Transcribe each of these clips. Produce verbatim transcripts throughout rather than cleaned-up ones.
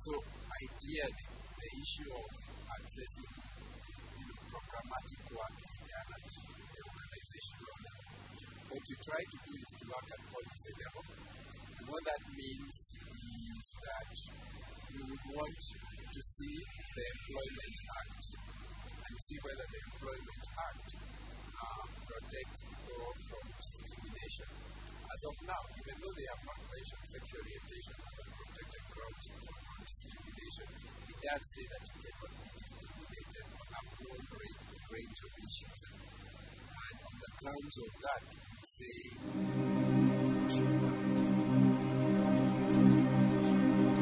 So ideally, the issue of accessing you know, programmatic work is done at the organizational level. What you try to do is to work at policy level. And what that means is that you would want to see the Employment Act and see whether the Employment Act uh, protects people from discrimination. As of now, even though they have not mentioned sexual orientation as a protected ground for discrimination, it does say that you cannot be discriminated on a broad range of issues. And on the grounds of that, we say people should not be discriminated on account of their sexual orientation.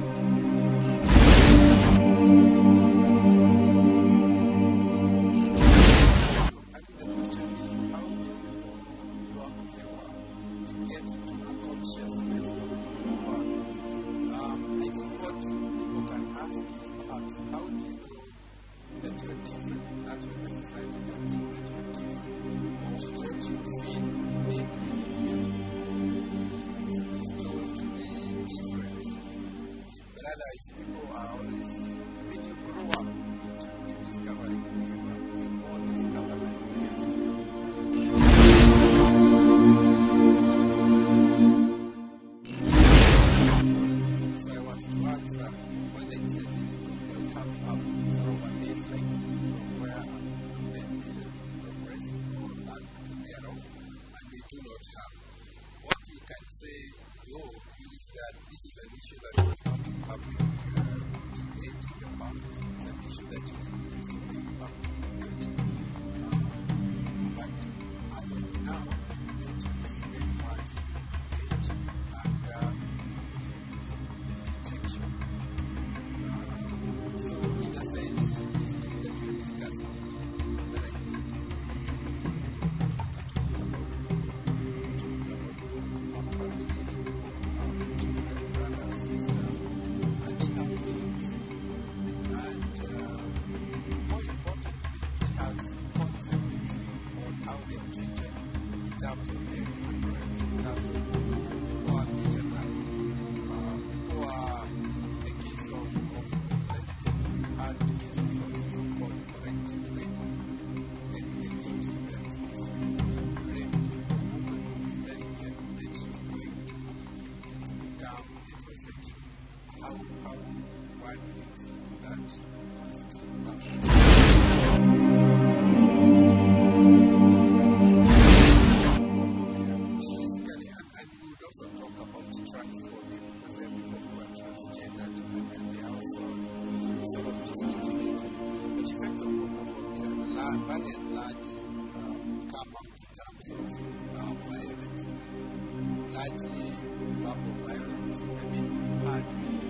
People are always, when you grow up into discovering who you are, you more discover like you get to know. If I was to answer when they tell you, you don't have to have sort of a baseline from where then we progress or lack thereof, and we do not have. What we can say, though, is that this is an issue that was not in public debate in the past. It's an issue that is increasingly in public debate. Um, but as of now, it is very much debate and um, protection. Uh, so, in a sense, it's good that we're discussing it, but I think we need to sisters, and they have feelings. And uh, more importantly, it has concepts on how they are treated in terms of their human rights, in terms of who are beaten up, uh, who are, in the case of, of lesbian, we've had cases of so-called corrective rape. Then we are thinking that if you rape a woman who is lesbian, then she's going to, to become heterosexual. How, how one thinks through that is still balanced. Basically, and, and we would also talk about transphobia because there are people who are transgender and they are also sort of discriminated. But effects of homophobia, by and large, um, come out in terms of uh, violence, largely verbal violence. I mean, we've had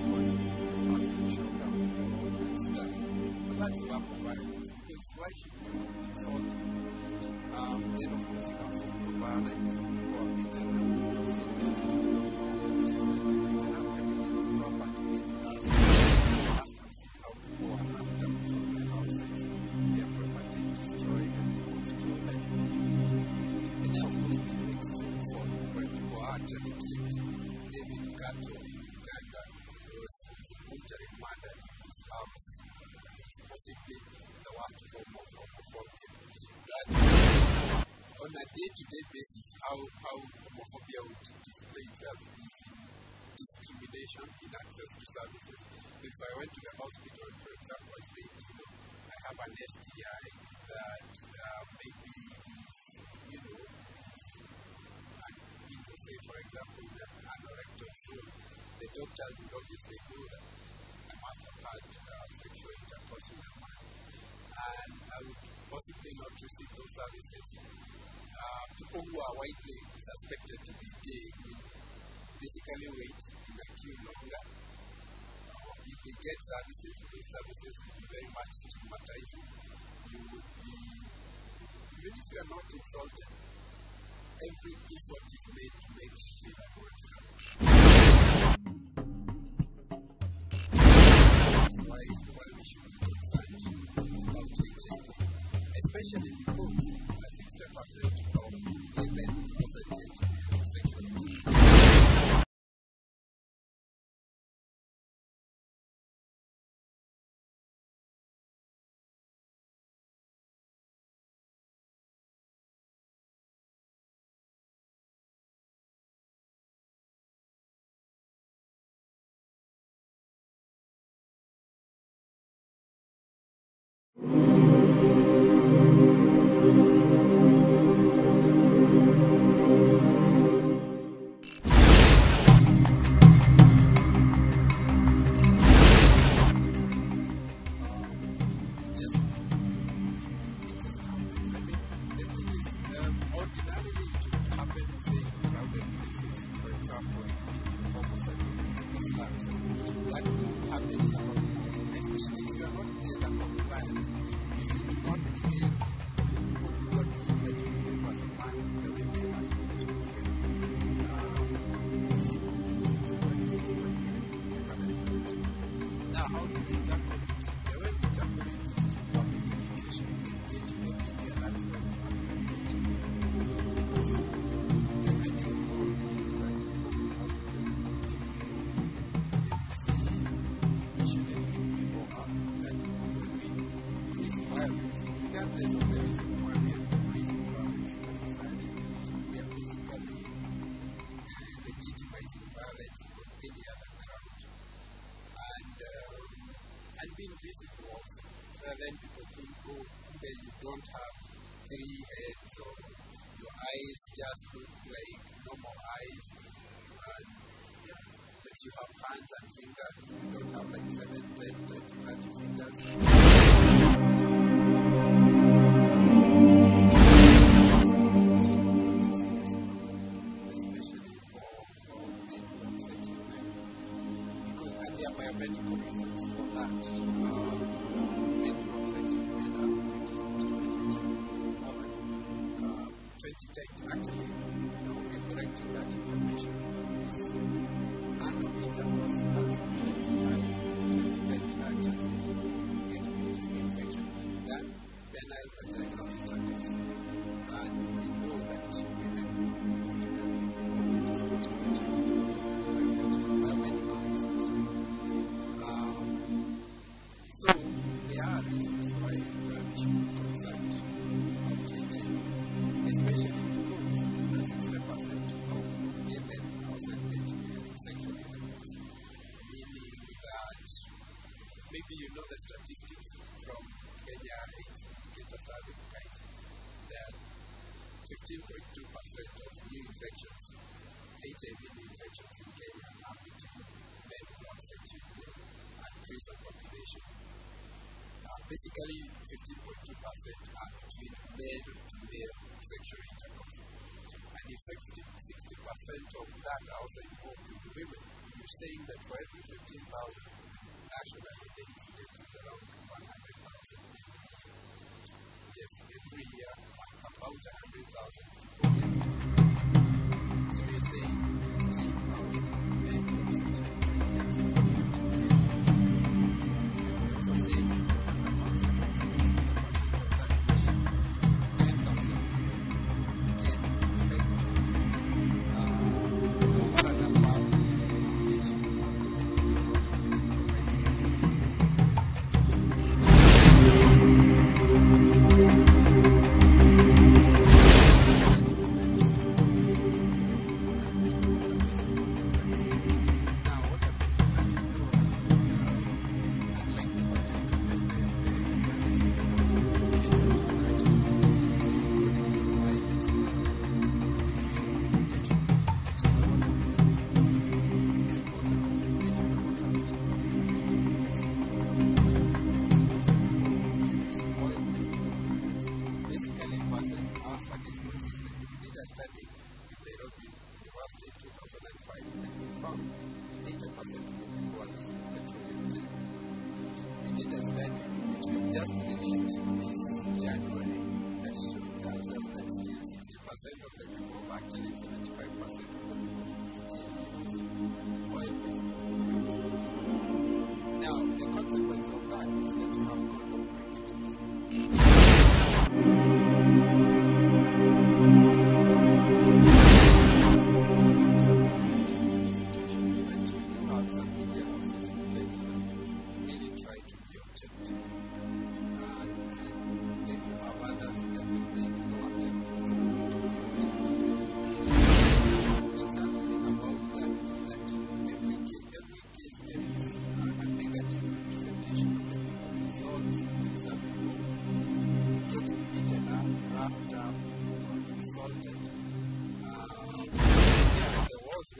and stuff, but that's verbal violence because why should you insult me? Um, then of course you have physical violence, people are beaten up, we've seen cases of consistently beaten up, I mean even property, if you ask last and see how people are left out from their houses, their property destroyed and people stolen. And then of course there's the extreme form where people are actually killed. David Kato in Uganda was, was brutally murdered in his house. Uh, it's possibly the worst form of homophobia. That on a day-to-day basis, how, how homophobia would display itself is in discrimination in access to services. If I went to the hospital, for example, I said, you know, I have an S T I that uh, maybe is, you know, is, and people say, for example, that anorectal soul. The doctors would obviously know that I must have had uh, sexual intercourse with a man, and I would possibly not receive those services. Uh, people who are widely suspected to be gay will basically wait in a queue longer. Uh, if they get services, those services will be very much stigmatizing. You would be, even if you are not insulted, every effort is made to make you feel unworthy. That's why, why we should be concerned about H I V, especially because sixty percent of women also engage in sexual activity. Being visible also. So then people think, oh, okay, you don't have three heads or your eyes just look like normal eyes. And yeah, that you have hands and fingers. You don't have like seven, ten, twenty, thirty fingers. Especially for, for men who have sex with men. Because, and there are biomedical reasons for that. Actually, you know, in correcting that information, this anal intercourse has twenty times higher chances of getting H I V infection than penile vaginal intercourse. And we know that women who discuss with H I V for biomedical reasons. Um, so, there are reasons why we should be concerned about H I V, especially sixty percent of gay men outside engaging in sexual intercourse, meaning that maybe you know the statistics from Kenya AIDS Indicator Survey guys that fifteen point two percent of new infections, H I V new infections in Kenya are between men who have sex with them and prison population. Uh, basically, fifteen point two percent are between male to male sexual intercourse. And if sixty percent of that are also involved with women, you're saying that for every fifteen thousand, nationally the incident is around one hundred thousand every year. Yes, every year, about one hundred thousand people get infected. So you're saying fifteen thousand men have sexual intercourse. So saying as a consequence, sixty percent of that is ten thousand women get just released this January that tells us that still sixty percent of the people, actually seventy-five percent of the people, still use oil-based lubricants. Now, the consequence of that is that you have condom breakages. That you do have some media houses in Kenya that really try to be objective. There's something about that.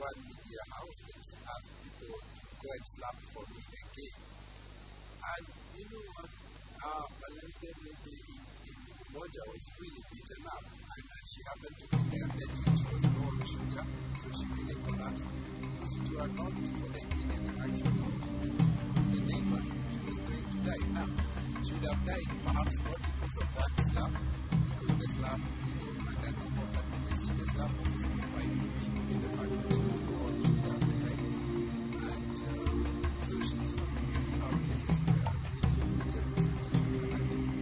one media house that asked people to go and slap for me again. And you know what? Uh, a lesbian lady in, in Umoja was really beaten up, and, and she happened to be diabetic. She was low on sugar, so she really collapsed. If it were not for the immediate action of the neighbors, she was going to die. Now, she would have died perhaps not because of that slap, because the slap, you know, and then no more, but we see the slap was also quite big in the fact that she was low on sugar at the time. And uh, so she's our cases were really represented.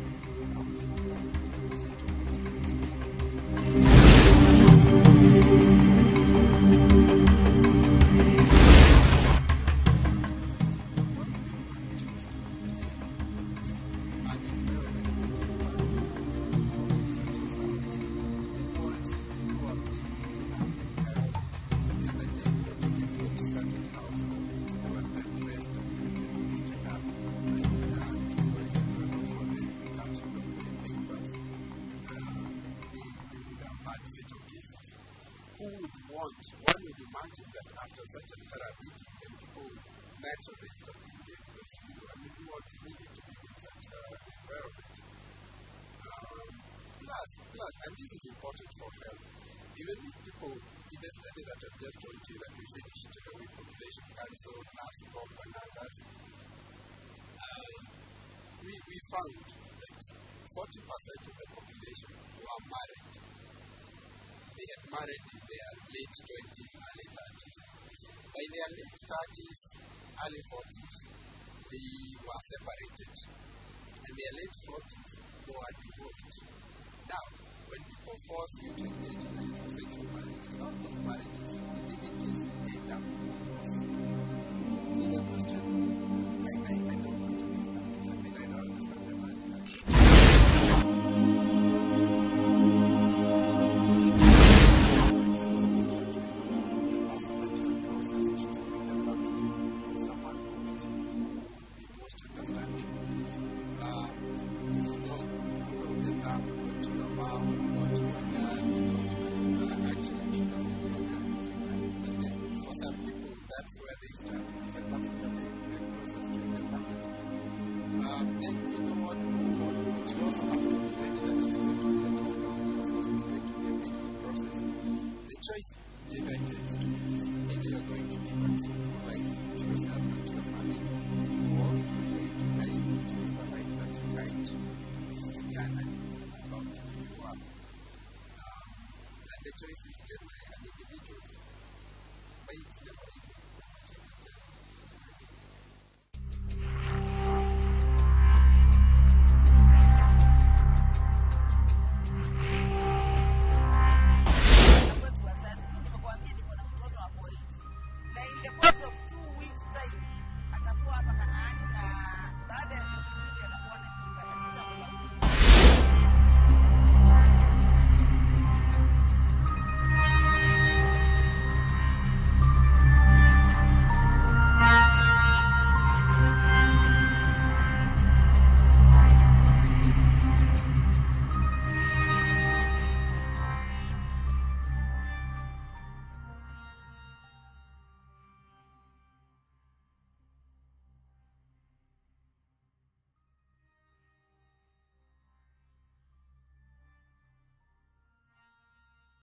One would imagine that after such a thorough beating, then people naturally stop eating because you know, I mean, who wants really to be in such an environment? Um, plus, plus, and this is important for health, even if people, in the study that I've just told you that we finished uh, with population cancer, last pop and others, uh, we, we found that forty percent of the population were married. They had married in their late twenties, early thirties. By their late thirties, early forties, they were separated. In their late forties, they were divorced. Now, when people force you to engage in heterosexual marriages, all those marriages, in many cases, end up in divorce. So the question, I, I, I don't understand. I mean, I don't understand the marriage. That's where they start. It's a person that they get closest to in the family. Um, then you know what, move on. But you also have to be ready that it's going to be a difficult process. It's going to be a painful process. The choice generated to be this. Either you're going to live a truthful life to yourself and to your family, or you're going to die to live a life that you might be eternally about to be you are. Um, and the choice is generally an individual's. But it's never easy.